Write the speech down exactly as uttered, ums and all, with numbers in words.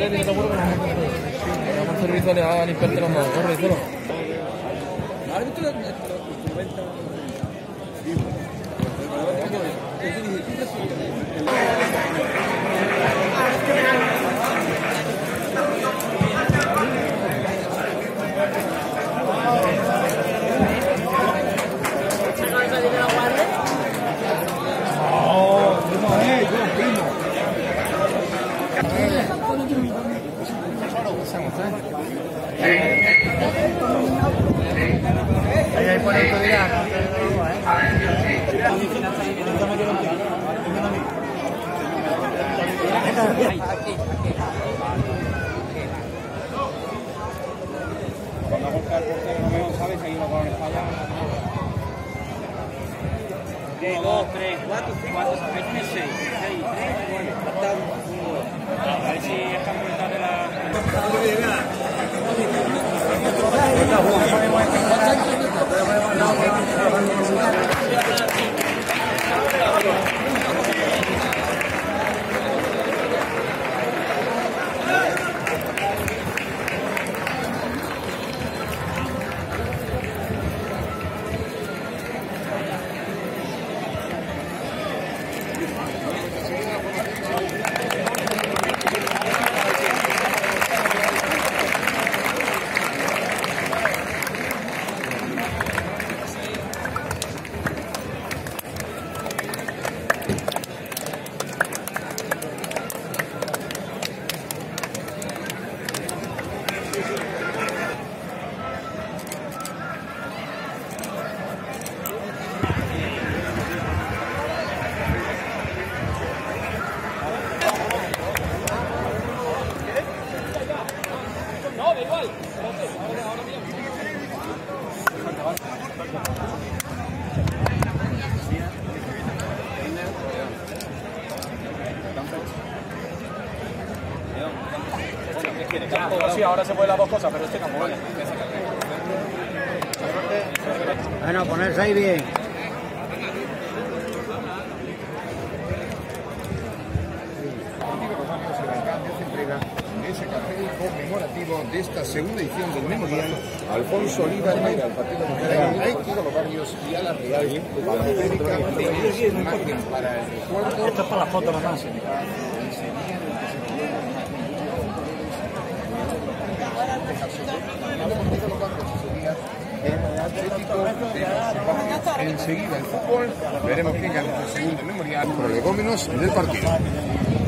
Atlético, te juro que nos vamos a hacer. Vamos a hacer visuales a limpiarte los manos, corre, solo. Ahí hay por autoridad. Cuando busca el portero no me sabe seguir con el falla. uno, dos, tres, cuatro, cuatro, seis, seis, tres, bueno, a ver si es campeonato de la... Sí, ahora se pueden las dos cosas, pero este campo vale. Bueno, ponerse ahí bien. Ese cartel conmemorativo de esta segunda edición del Memorial Alfonso Oliva Herrera, el partido de los Barrios y a la Real América de imagen para el recuerdo. Esto es para la foto, mamá. Enseguida el fútbol, veremos quién gana el segundo Memorial, prolegómenos del partido.